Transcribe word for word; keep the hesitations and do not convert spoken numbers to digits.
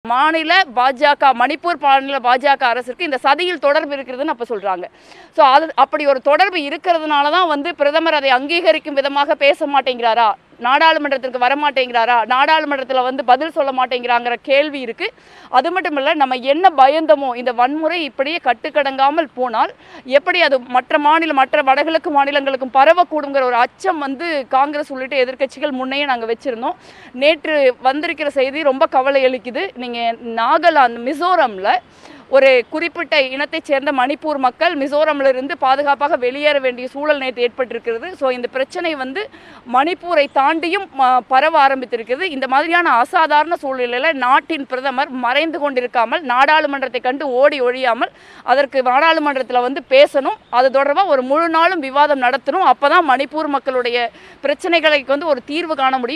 மாநில பாஜக மணிப்பூர் மாநில பாஜக அரசுக்கு இந்த சதியில் தொடர்பு இருக்கிறதுன்னு அப்போ சொல்கிறாங்க. ஸோ அது அப்படி ஒரு தொடர்பு இருக்கிறதுனால தான் வந்து பிரதமர் அதை அங்கீகரிக்கும் விதமாக பேச மாட்டேங்கிறாரா, நாடாளுமன்றத்திற்கு வரமாட்டேங்கிறாரா, நாடாளுமன்றத்தில் வந்து பதில் சொல்ல மாட்டேங்கிறாங்கிற கேள்வி இருக்குது. அது மட்டும் இல்லை, நம்ம என்ன பயந்தமோ இந்த வன்முறை இப்படியே கட்டுக்கடங்காமல் போனால் எப்படி அது மற்ற மாநில மற்ற வடகிழக்கு மாநிலங்களுக்கும் பரவக்கூடுங்கிற ஒரு அச்சம் வந்து காங்கிரஸ் உள்ளிட்ட எதிர்க்கட்சிகள் முன்னையே நாங்கள் வச்சுருந்தோம். நேற்று வந்திருக்கிற செய்தி ரொம்ப கவலை அளிக்குது. நீங்கள் நாகாலாந்து மிசோரமில் ஒரு குறிப்பிட்ட இனத்தைச் சேர்ந்த மணிப்பூர் மக்கள் மிசோரமிலிருந்து பாதுகாப்பாக வெளியேற வேண்டிய சூழல் நேற்று ஏற்பட்டிருக்கிறது. ஸோ இந்த பிரச்சனை வந்து மணிப்பூரை தாண்டியும் பரவ ஆரம்பித்திருக்கிறது. இந்த மாதிரியான அசாதாரண சூழ்நிலையில் நாட்டின் பிரதமர் மறைந்து கொண்டிருக்காமல் நாடாளுமன்றத்தை கண்டு ஓடி ஒழியாமல் அதற்கு நாடாளுமன்றத்தில் வந்து பேசணும். அது தொடர்பாக ஒரு முழு நாளும் விவாதம் நடத்தணும். அப்போ தான் மணிப்பூர் மக்களுடைய பிரச்சனைகளுக்கு வந்து ஒரு தீர்வு காண முடியும்.